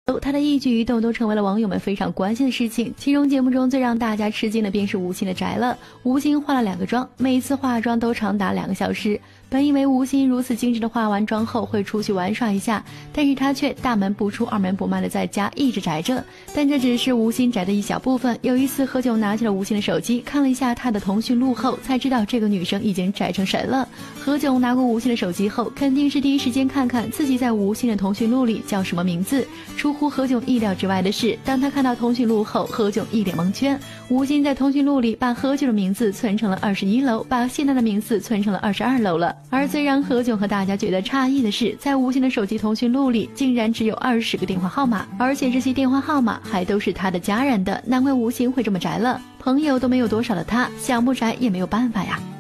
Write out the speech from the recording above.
他的一举一动都成为了网友们非常关心的事情。其中节目中最让大家吃惊的便是吴昕的宅了。吴昕化了2个妆，每次化妆都长达2个小时。本以为吴昕如此精致的化完妆后会出去玩耍一下，但是他却大门不出二门不迈的在家一直宅着。但这只是吴昕宅的一小部分。有一次何炅拿起了吴昕的手机，看了一下她的通讯录后，才知道这个女生已经宅成神了。何炅拿过吴昕的手机后，肯定是第一时间看看自己在吴昕的通讯录里叫什么名字。出乎何炅意料之外的是，当他看到通讯录后，何炅一脸蒙圈。吴昕在通讯录里把何炅的名字存成了21楼，把谢娜的名字存成了22楼了。而最让何炅和大家觉得诧异的是，在吴昕的手机通讯录里竟然只有20个电话号码，而且这些电话号码还都是他的家人的，难怪吴昕会这么宅了。朋友都没有多少的他，想不宅也没有办法呀。